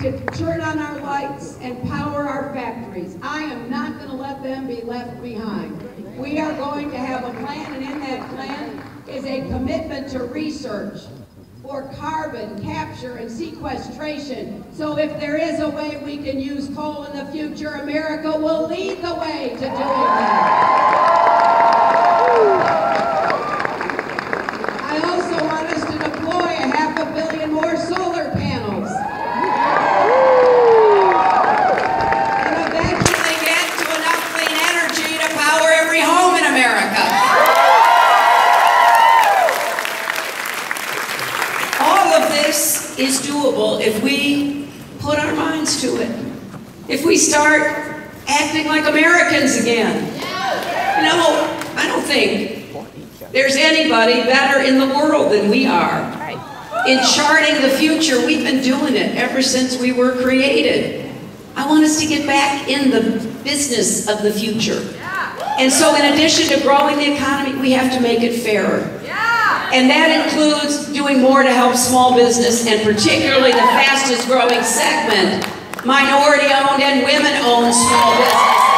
to turn on our lights and power our factories. I am not going to let them be left behind. We are going to have a plan, and in that plan is a commitment to research for carbon capture and sequestration. So if there is a way we can use coal in the future, America will lead the way to doing that. I also want us to deploy 500 million more solar panels. And eventually get to enough clean energy to power every home in America. All of this is doable if we put our minds to it. If we start acting like Americans again. You know, I don't think there's anybody better in the world than we are. In charting the future, we've been doing it ever since we were created. I want us to get back in the business of the future. And so in addition to growing the economy, we have to make it fairer. And that includes doing more to help small business, and particularly the fastest growing segment, minority-owned and women-owned small business.